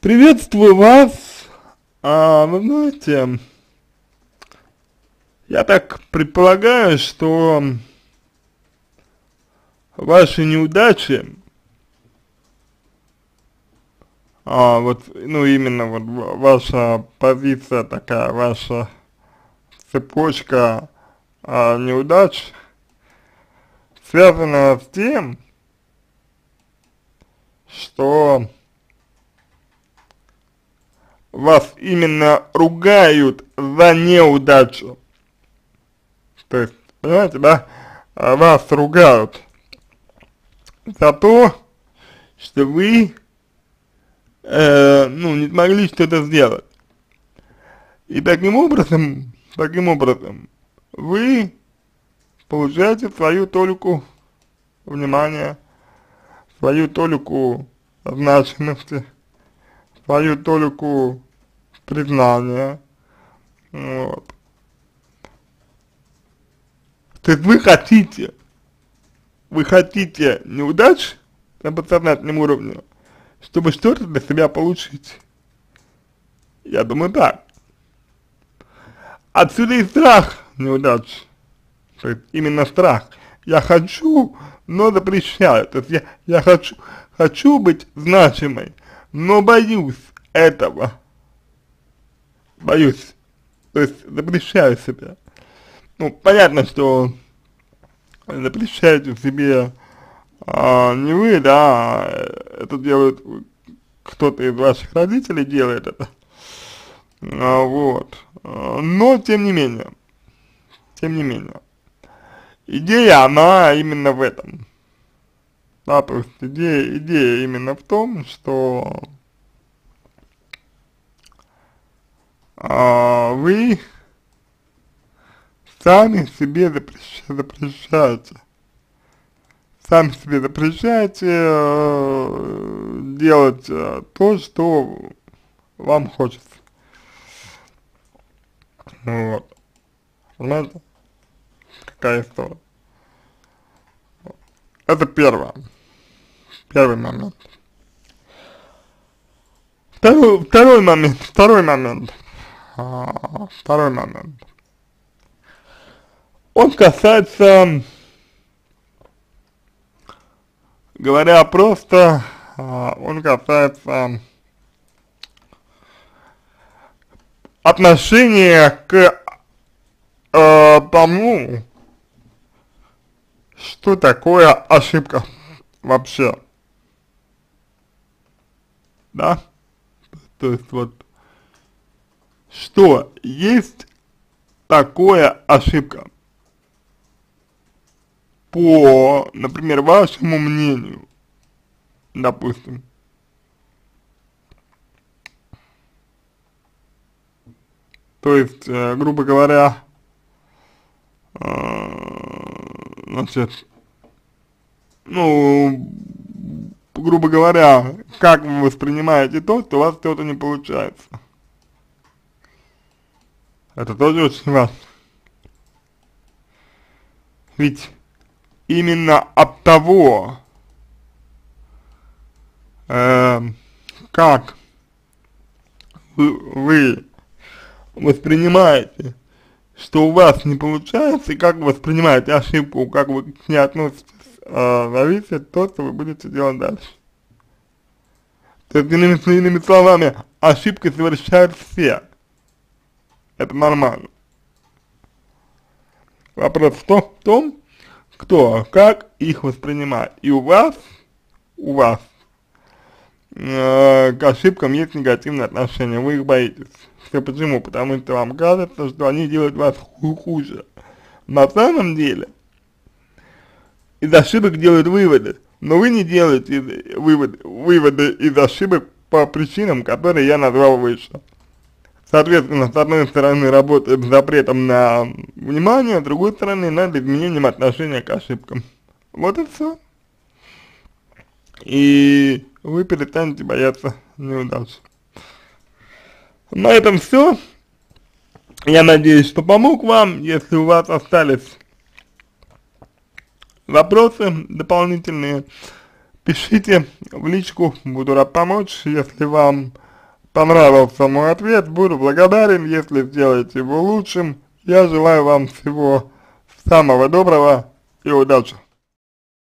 Приветствую вас. Вы знаете, я так предполагаю, что ваши неудачи, ну именно вот ваша позиция такая, ваша цепочка неудач связана с тем, что вас именно ругают за неудачу. То есть, понимаете, да, вас ругают за то, что вы, ну, не смогли что-то сделать. И таким образом, вы получаете свою толику внимания, свою толику значимости, свою толику признания, вот. То есть вы хотите неудач на подсознательном уровне, чтобы что-то для себя получить. Я думаю так. Отсюда и страх неудач. То есть именно страх. Я хочу, но запрещаю. То есть я хочу быть значимой, но боюсь этого. Боюсь. То есть запрещаю себя. Ну, понятно, что запрещаете себе не вы, да, это делает кто-то из ваших родителей делает это. Вот. Но тем не менее, идея, она именно в этом. Да, то есть идея именно в том, что вы сами себе запрещаете. Сами себе запрещаете делать то, что вам хочется. Вот. Понимаете? Какая история. Это первый момент. Второй момент. Он касается, говоря просто, он касается отношения к тому, что такое ошибка вообще. Да? То есть вот, что есть такое ошибка? По, например, вашему мнению, допустим. То есть, грубо говоря, значит, ну, грубо говоря, как вы воспринимаете то, что у вас что-то не получается. Это тоже очень важно. Ведь именно от того, как вы воспринимаете, что у вас не получается, и как вы воспринимаете ошибку, как вы к ней относитесь, зависит от того, что вы будете делать дальше. То есть, иными словами, ошибки совершают все. Это нормально. Вопрос в том, кто, как их воспринимает. И у вас к ошибкам есть негативное отношение, вы их боитесь. Все почему? Потому что вам кажется, что они делают вас хуже. На самом деле, из ошибок делают выводы, но вы не делаете выводы из ошибок по причинам, которые я назвал выше. Соответственно, с одной стороны, работает с запретом на внимание, с другой стороны, над изменением отношения к ошибкам. Вот и все. И вы перестанете бояться неудач. На этом все. Я надеюсь, что помог вам. Если у вас остались вопросы дополнительные, пишите в личку, буду рад помочь. Если вам понравился мой ответ, буду благодарен, если сделаете его лучшим. Я желаю вам всего самого доброго и удачи.